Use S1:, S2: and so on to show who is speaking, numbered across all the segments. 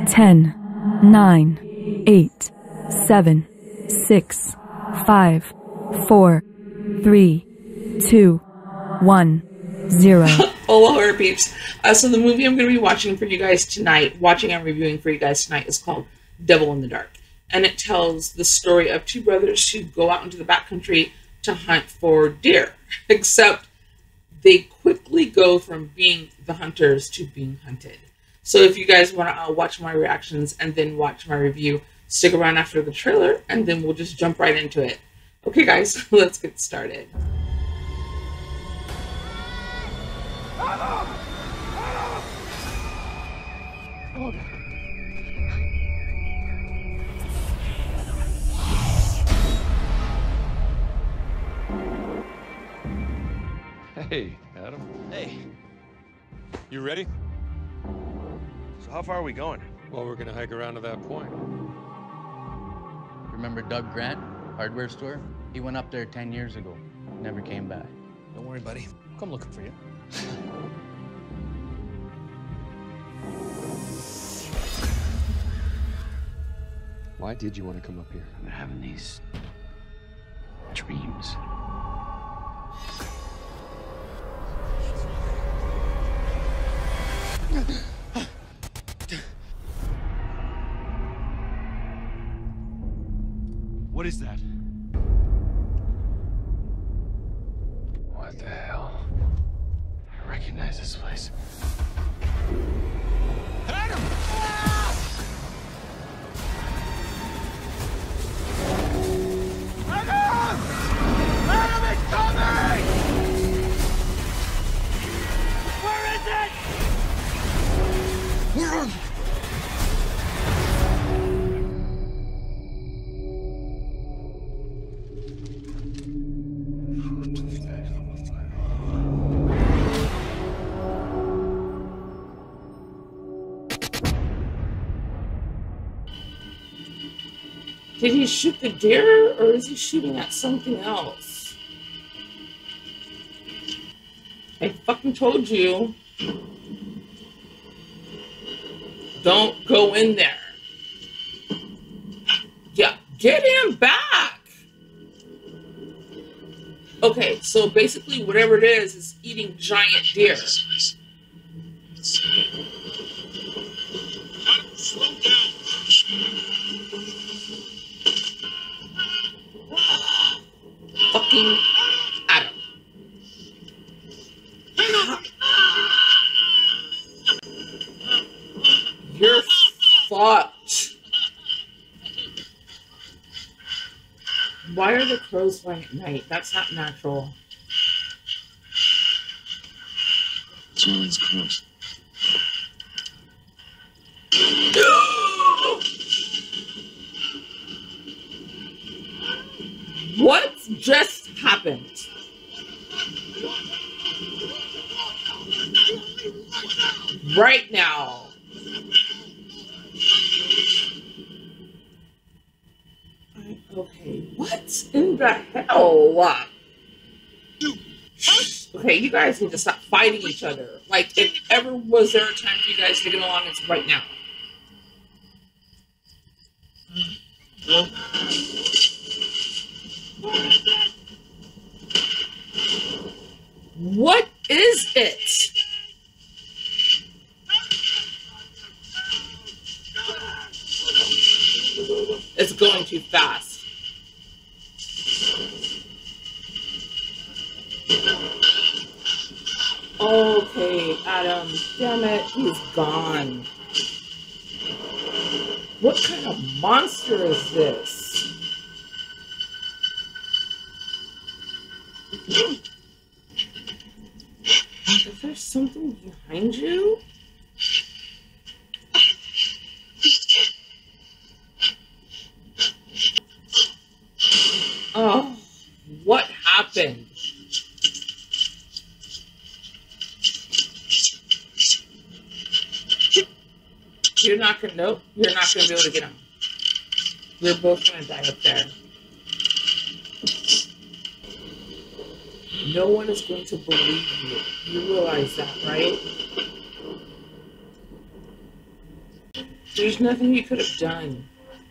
S1: 10, 9, 8, 7, 6, 5, 4, 3, 2, 1, 0.
S2: Oh, hello, peeps. So the movie I'm going to be watching for you guys tonight, and reviewing for you guys tonight, is called Devil in the Dark. And it tells the story of two brothers who go out into the backcountry to hunt for deer. Except they quickly go from being the hunters to being hunted. So if you guys want to watch my reactions and then watch my review, stick around after the trailer and then we'll just jump right into it. Okay guys, let's get started.
S3: Hey, Adam.
S4: Hey.
S3: You ready?
S4: So how far are we going?
S3: Well, we're gonna hike around to that point.
S5: Remember Doug Grant, hardware store? He went up there 10 years ago. Never came back.
S4: Don't worry, buddy. Come looking for you.
S3: Why did you want to come up here?
S5: I'm having these dreams.
S4: What is that?
S3: What the hell? I recognize this place.
S4: Adam! Adam! Adam is coming! Where is it? Where are you?
S2: Did he shoot the deer or is he shooting at something else? I fucking told you. Don't go in there. Yeah, get him back. Okay, so basically whatever it is eating giant deer.
S6: Slow down.
S2: Fucking Adam. You're fucked. Why are the crows flying at night? That's not natural.
S6: It's one of these crows.
S2: What just happened? Right now. Okay, what in the hell? Okay, you guys need to stop fighting each other. Like, if ever was there a time for you guys to get along, it's right now. What is it? It's going too fast. Okay, Adam, damn it, he's gone. What kind of monster is this? Is there something behind you? Oh, what happened? You're not gonna, nope, you're not gonna be able to get him. You're both gonna die up there. No one is going to believe you. You realize that, right? There's nothing you could have done.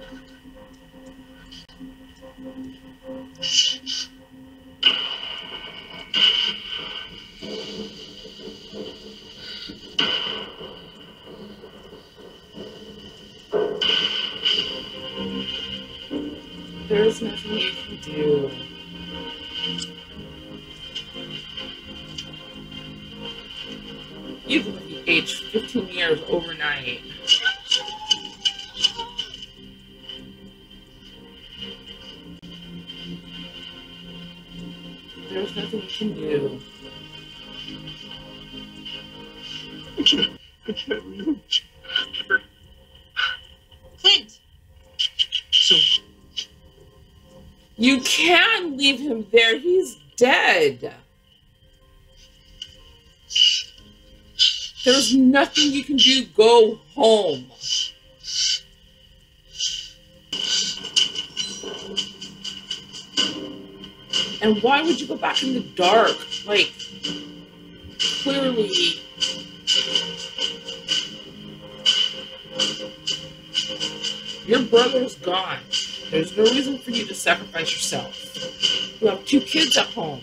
S2: There's nothing you can do. Even if you aged 15 years overnight. There's nothing you can do.
S6: I can't reach.
S7: Clint!
S6: So,
S2: You can leave him there. He's dead. There's nothing you can do. Go home. And why would you go back in the dark? Like, clearly, your brother's gone. There's no reason for you to sacrifice yourself. You have 2 kids at home.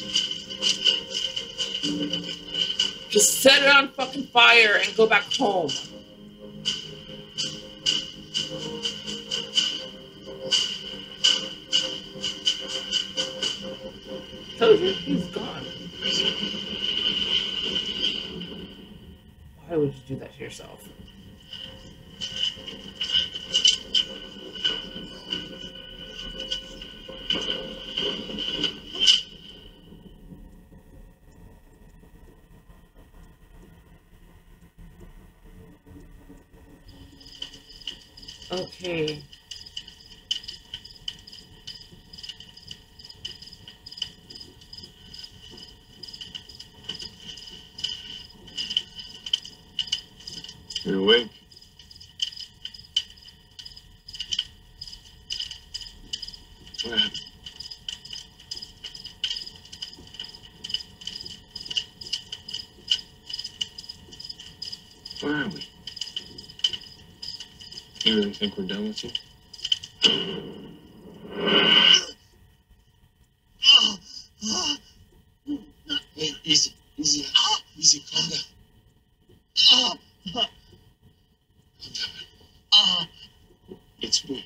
S2: Just set it on fucking fire and go back home. Tell you, he's gone. Why would you do that to yourself? Okay.
S6: you're awake? What happened? Where are we? You really think we're done with you? Hey, easy, easy, easy, calm down. Calm down. It's me.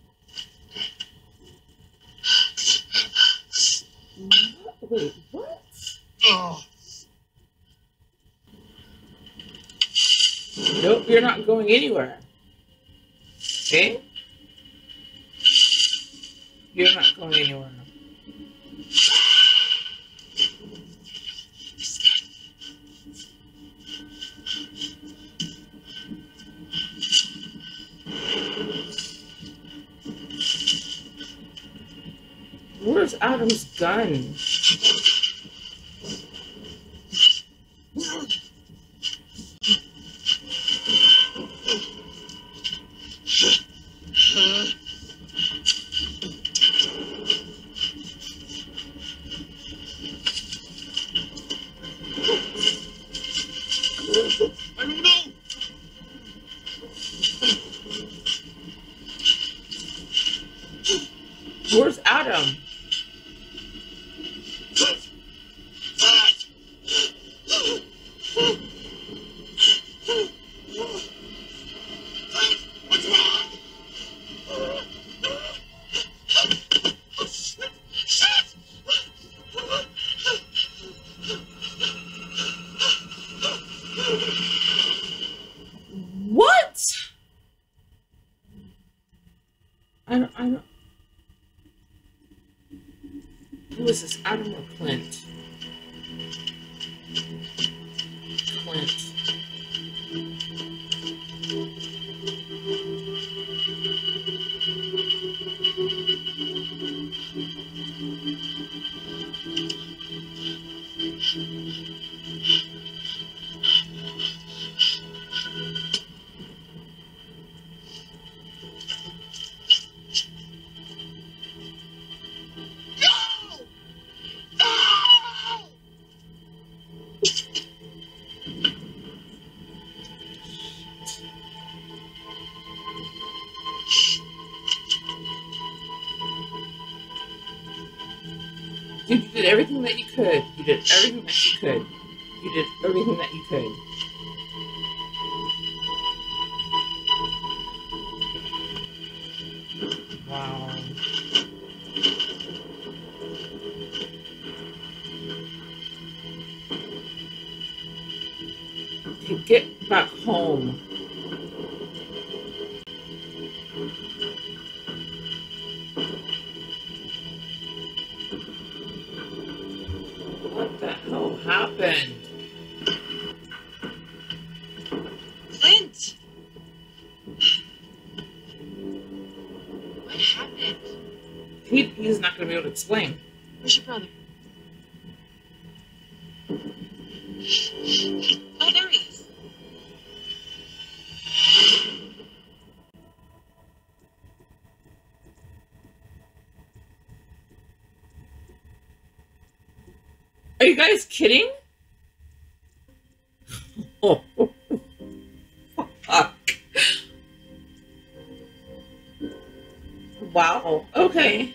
S2: Wait, what? Nope, you're not going anywhere. Okay? You're not going anywhere. Where's Adam's gun?
S6: I don't know.
S2: Where's Adam?
S6: What's wrong? Shit!
S2: What? I don't. Who is this, Adam or Clint? Clint. You did everything that you could. You did everything that you could. You did everything that you could. Wow. Okay, get back home. What the hell happened?
S6: Clint! What happened?
S2: He's not going to be able to explain.
S6: Where's your brother? Oh, there he is.
S2: Are you guys kidding? Oh, fuck. Wow. Okay.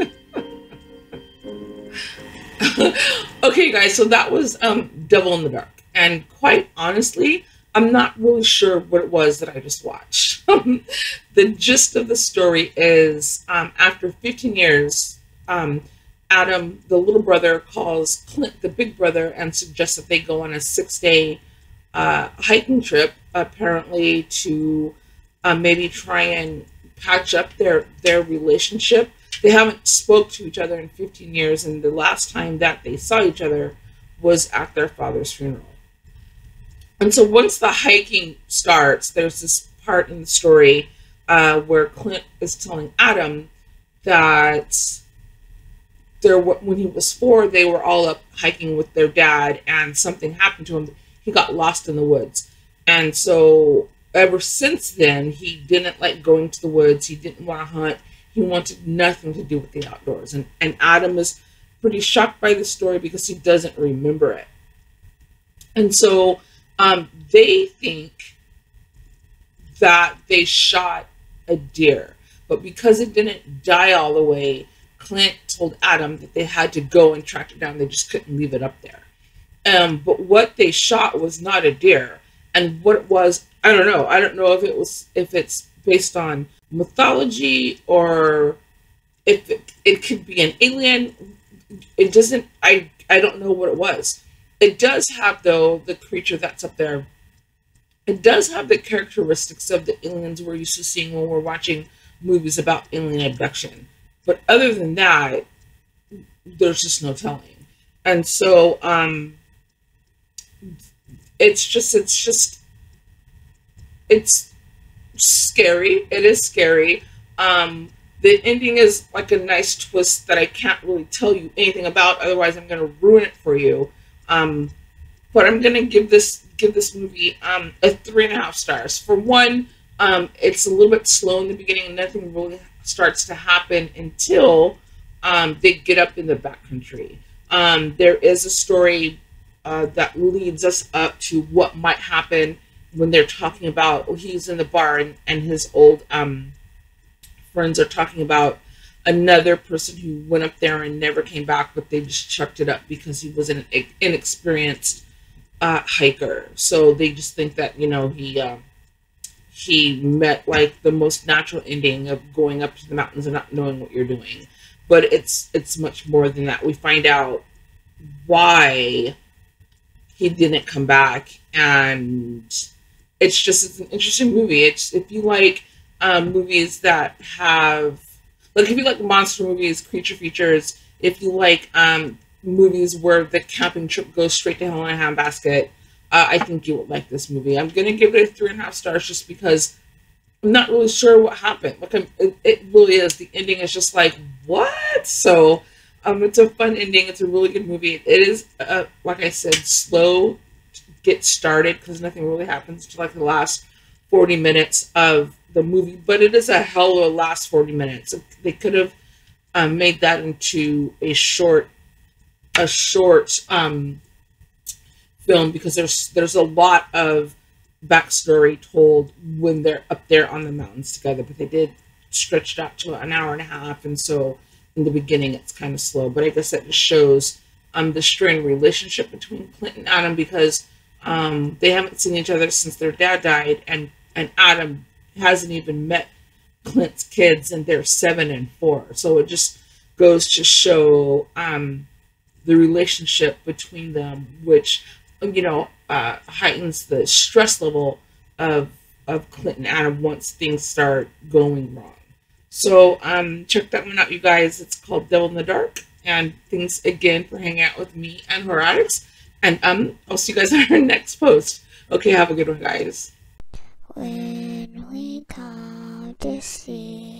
S2: Okay, guys. So that was Devil in the Dark, and quite honestly, I'm not really sure what it was that I just watched. The gist of the story is, after 15 years, Adam, the little brother, calls Clint, the big brother, and suggests that they go on a 6-day hiking trip, apparently to maybe try and patch up their relationship. They haven't spoke to each other in 15 years, and the last time that they saw each other was at their father's funeral. And so once the hiking starts, there's this part in the story where Clint is telling Adam that when he was 4, they were all up hiking with their dad, and something happened to him. He got lost in the woods. And so ever since then, he didn't like going to the woods. He didn't want to hunt. He wanted nothing to do with the outdoors. And Adam is pretty shocked by the story because he doesn't remember it. And so they think that they shot a deer. But because it didn't die all the way, Clint told Adam that they had to go and track it down. They just couldn't leave it up there. But what they shot was not a deer. And what it was, I don't know. I don't know if it's based on mythology or if it could be an alien. It doesn't, I don't know what it was. It does have, though, the creature that's up there. It does have the characteristics of the aliens we're used to seeing when we're watching movies about alien abduction. But other than that, there's just no telling. And so it's scary. It is scary. The ending is like a nice twist that I can't really tell you anything about, otherwise I'm going to ruin it for you. But I'm going to give this movie a 3.5 stars. For one, it's a little bit slow in the beginning, and nothing really starts to happen until they get up in the backcountry. There is a story that leads us up to what might happen when they're talking about, he's in the bar and his old friends are talking about another person who went up there and never came back, but they just chucked it up because he was an inexperienced hiker. So they just think that, you know, he met like the most natural ending of going up to the mountains and not knowing what you're doing. But it's much more than that. We find out why he didn't come back, and it's an interesting movie. If you like movies that have, like, if you like monster movies, creature features, if you like movies where the camping trip goes straight to hell in a handbasket, I think you would like this movie. I'm gonna give it a 3.5 stars just because I'm not really sure what happened. Like, it really is. The ending is just like, what? So it's a fun ending. It's a really good movie. It is, like I said, slow to get started because nothing really happens to like the last 40 minutes of the movie, but it is a hell of a last 40 minutes. They could have made that into a short film, because there's a lot of backstory told when they're up there on the mountains together, but they did stretch it out to an hour and a half, and so in the beginning it's kind of slow, but I guess that just shows the strained relationship between Clint and Adam, because they haven't seen each other since their dad died, and Adam hasn't even met Clint's kids, and they're 7 and 4. So it just goes to show the relationship between them, which heightens the stress level of Clint and Adam once things start going wrong. So check that one out, you guys. It's called Devil in the Dark. And thanks again for hanging out with me and Horatics. And I'll see you guys on our next post. Okay, have a good one, guys.
S7: When we come to see